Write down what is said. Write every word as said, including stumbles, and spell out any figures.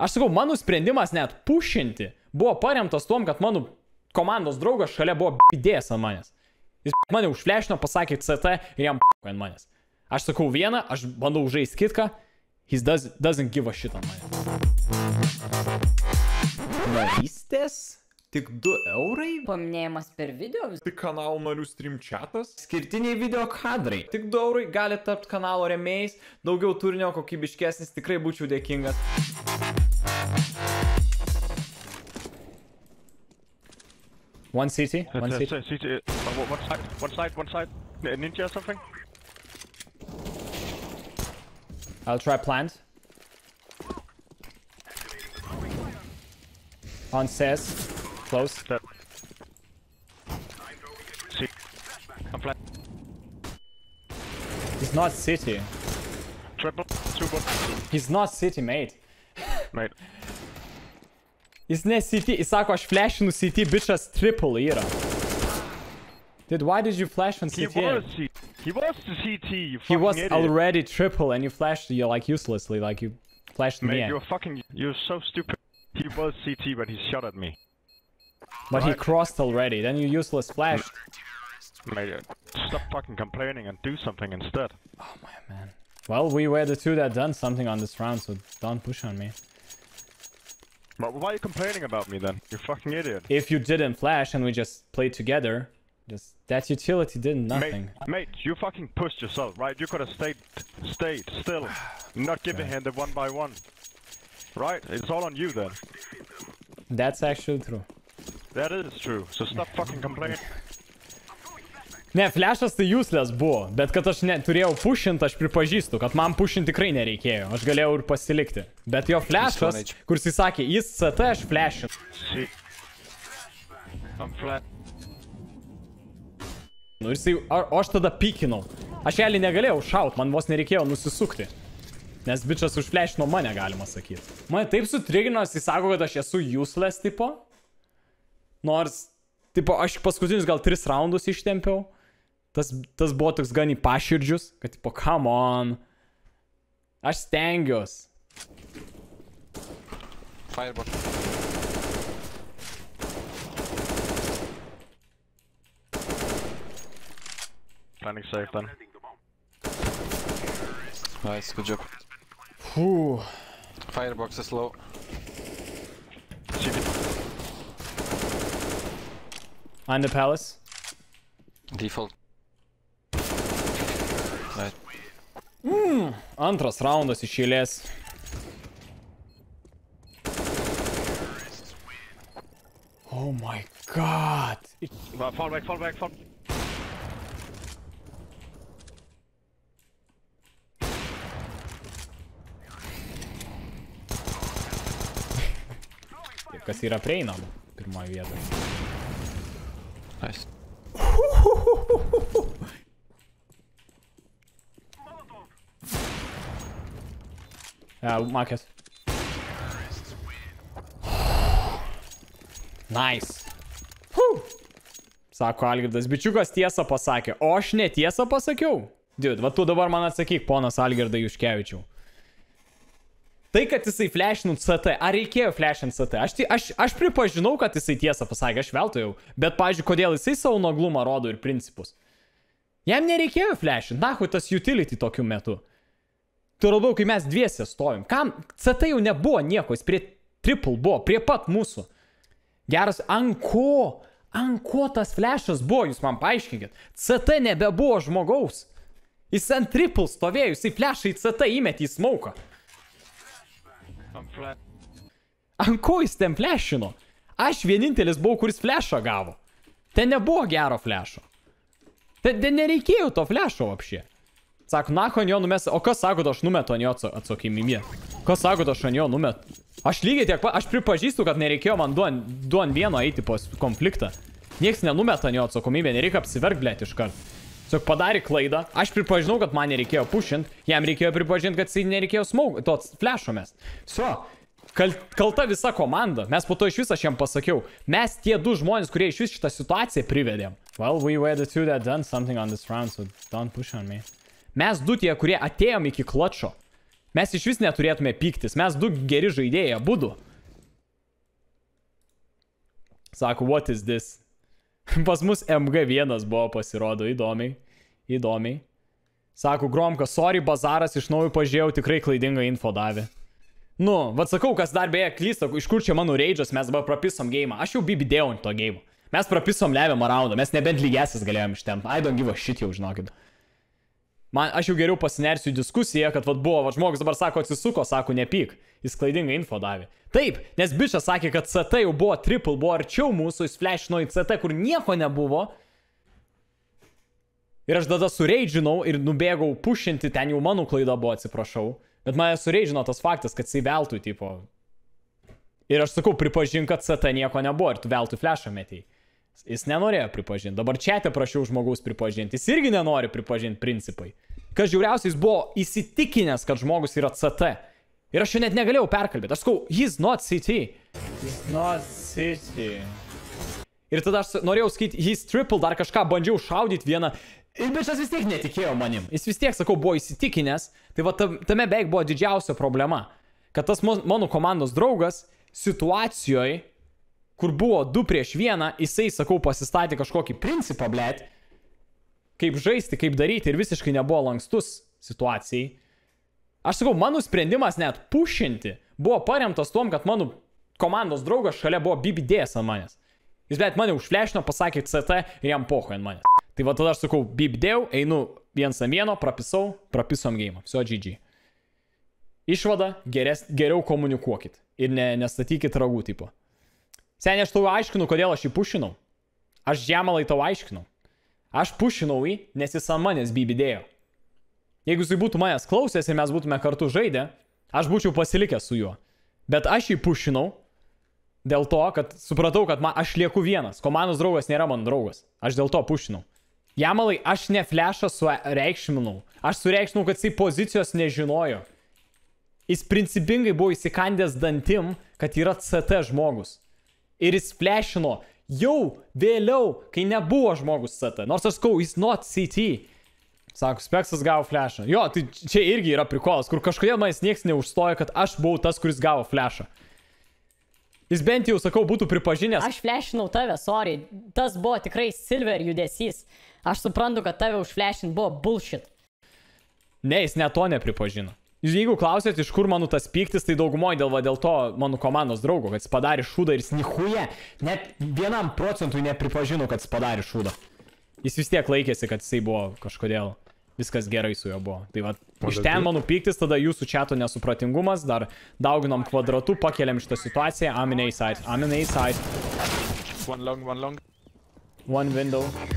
Aš sakau, mano sprendimas net pušinti buvo paremtas tom, kad mano komandos draugas šalia buvo b***dėjęs ant manęs. Jis mane užflešino, pasakė C T ir jam p***o ant manęs. Aš sakau vieną, aš bandau žaisti kitką, he does, doesn't give a shit ant manęs. Narystės? Tik du eurai? Paminėjimas per video? Tik kanalų narių stream chatas? Skirtiniai video kadrai. Tik du eurai gali tapti kanalo rėmėjais, daugiau turinio kokybiškesnis, tikrai būčiau dėkingas. One city, one Uh, city. uh, city, uh, one side, one side, one side. Uh, Ninja or something? I'll try plant. On says. Close. Dead. See. I'm flat. He's not city. Triple. Two one. He's not city, mate. Mate. Jis ne city. Jis sako, aš flashinu city, bitchas triple yra. Dude, why did you flash on He city? was C. He was the C T. You He fucking was idiot. already triple and you flashed you like uselessly, like you flashed Mate, me. you're fucking. You're so stupid. He was C T, but he shot at me. But he Right. crossed already. Then you useless flashed. Mate, stop fucking complaining and do something instead. Oh my man. Well, we were the two that done something on this round, so don't push on me. But why are you complaining about me then? You fucking idiot. If you didn't flash and we just played together, just that utility did nothing. Mate, mate, you fucking pushed yourself, right? You could have stayed, stayed still, not giving him the one by one. Right? It's all on you then. That's actually true. That is true. So stop fucking complaining. Ne, flashas tai useless buvo, bet kad aš ne, turėjau pushint, aš pripažįstu, kad man pushint tikrai nereikėjo, aš galėjau ir pasilikti. Bet jo flashas, kur jis sakė, jis C T, aš flashin. See. I'm flat. Nu ir jisai, o, o aš tada pikinau. Aš elį negalėjau šaut, man vos nereikėjo nusisukti. Nes bičas užflashino mane, galima sakyti. Mane taip sutriginos, jis sako, kad aš esu useless tipo. Nors, tipo, aš paskutinius gal tris raundus ištempiau. Tas, tas buvo toks gan į paširdžius, kad, tipo, come on. Aš stengiuos. Fireball. Planning safe then. Nice, good job. Whew. Firebox is low. C T. On the palace. Default. Nice. Antras raundas iš eilės. Oh my god. It... Fall back, fall back, fall. Kas yra prieinama pirmoje vietoje. Nice. Ja, Marcus. Nice. Whew. Sako Algirdas, bičiukas tiesą pasakė, o aš netiesą pasakiau. Dude, va tu dabar man atsakyk, ponas Algirdai Juškevičiau. Tai, kad jisai flashinu C T, ar reikėjo flashint C T? Aš, aš, aš pripažinau, kad jisai tiesą pasakė, aš veltojau. Bet, pavyzdžiui, kodėl jisai savo nuoglumą rodo ir principus? Jam nereikėjo flashint, nahui tas utility tokiu metu. Tu labiau, kai mes dviese stovim. Kam? C T jau nebuvo nieko, jis prie triple buvo, prie pat mūsų. Geras, ant ko? Ant ko tas flashas buvo, jūs man paaiškinkit. C T nebebuvo žmogaus. Jis ant triple stovėjo, jisai flashą į C T įmetė į smauką. I'm flat. Ant ko jis ten flashino? Aš vienintelis buvau, kuris flashą gavo. Ten nebuvo gero flasho. Ten, ten nereikėjo to flasho apšė. Sako, na, ant jo numes... O kas sako, aš numetu ant jo atsakymimį? Kas sako, aš ant jo numetu? Aš lygiai tiek, aš pripažįstu, kad nereikėjo man du ant vieno eiti po konfliktą. Nieks nenumeta ant jo atsakomybę, nereikia apsiverk, blėt, iškart. Tiesiog padarė klaidą, aš pripažinau, kad man nereikėjo pushint, jam reikėjo pripažinti, kad jis nereikėjo smaug, to flasho mes. So, kal, kalta visa komanda, mes po to iš vis aš jam pasakiau, mes tie du žmonės, kurie iš vis šitą situaciją privedėm. Well, we were the two that done something on this round, so don't push on me. Mes du tie, kurie atėjom iki klačo. Mes iš vis neturėtume pyktis. Mes du geri žaidėjai, abudu. Sako, what is this? Pas mus M G vienas buvo pasirodo. Įdomiai. Įdomiai. Sako, Gromka, sorry, bazaras iš naujo pažiūrėjau, tikrai klaidingą info davė. Nu, vad sakau, kas dar beje klysta, iš kur čia mano raidžas, mes dabar prapisom game. Aš jau bibidėjau ant to game. Mes prapisom lemiamą raundą, mes nebent lygesis galėjom ištemti. I don't give a shit jau, žinokit. Man, aš jau geriau pasinersiu į diskusiją, kad vat buvo, vat žmogus dabar sako, atsisuko, sako, nepyk. Jis klaidingą info davė. Taip, nes bičas sakė, kad C T jau buvo triple, buvo arčiau mūsų, jis flashino į C T, kur nieko nebuvo. Ir aš tada sureidžinau ir nubėgau pušinti, ten jau mano klaida buvo, atsiprašau. Bet mane sureidžino tas faktas, kad jisai veltui, tipo. Ir aš sakau, pripažink, kad C T nieko nebuvo, ir tu veltui flashą metėjai. Jis nenorėjo pripažinti. Dabar čiate prašiau žmogaus pripažinti. Jis irgi nenori pripažinti principai. Kas žiauriausiai, jis buvo įsitikinęs, kad žmogus yra C T. Ir aš jo net negalėjau perkalbėti. Aš sakau, he's not C T. He's not C T. Ir tada aš norėjau sakyti, he's triple, dar kažką bandžiau šaudyti vieną. Ir bičas vis tiek netikėjo manim. Jis vis tiek, sakau, buvo įsitikinęs. Tai va tame beveik buvo didžiausia problema. Kad tas mano komandos draugas situacijoje, kur buvo du prieš vieną, jisai, sakau, pasistatė kažkokį principą, blėt. Kaip žaisti, kaip daryti ir visiškai nebuvo lankstus situacijai. Aš sakau, mano sprendimas net pušinti buvo paremtas tom, kad mano komandos draugas šalia buvo B B D's ant manęs. Jis, blėt, mane užflešino, pasakė C T ir jam poho ant manęs. Tai va tada aš sakau, bibdėjau, einu viens ant vieno, prapisau, prapisom game. Viso G G. Išvada, geres, geriau komunikuokit. Ir ne, nestatykit ragų tipo. Seniai, aš tau aiškinu, kodėl aš jį pušinau. Aš žemalai tau aiškinau. Aš pušinau jį, nes jis ant manęs bibdėjo. Jeigu jis būtų manęs klausęs ir mes būtume kartu žaidę, aš būčiau pasilikęs su juo. Bet aš jį pušinau dėl to, kad supratau, kad man, aš lieku vienas. Komandos draugas nėra mano draugas. Aš dėl to pušinau. Jamalai, aš ne flashą sureikšminau. Aš sureikšminau, kad jisai pozicijos nežinojo. Jis principingai buvo įsikandęs dantim, kad yra C T žmogus. Ir jis flashino jau vėliau, kai nebuvo žmogus C T. Nors aš sakau, jis not C T. Sako, Speksas gavo flashą. Jo, tai čia irgi yra prikolas, kur kažkodėl manęs nieks neužstoja, kad aš buvau tas, kuris gavo flashą. Jis bent jau, sakau, būtų pripažinęs. Aš flashinau tave, sorry. Tas buvo tikrai silver judesys. Aš suprantu, kad tave užflashin buvo bullshit. Ne, jis net to nepripažino. Jeigu klausėt, iš kur mano tas pyktis, tai daugumoje dėl, dėl to mano komandos draugo, kad jis padarė šūdą ir jis nichuje, net vienam procentui nepripažino, kad jis padarė šūdą. Jis vis tiek laikėsi, kad jisai buvo kažkodėl. Viskas gerai su juo buvo. Tai va, iš ten mano pyktis, tada jūsų čiato nesupratingumas, dar dauginom kvadratu, pakeliam šitą situaciją. I'm in A side. I'm in A side. One long, one long. One window.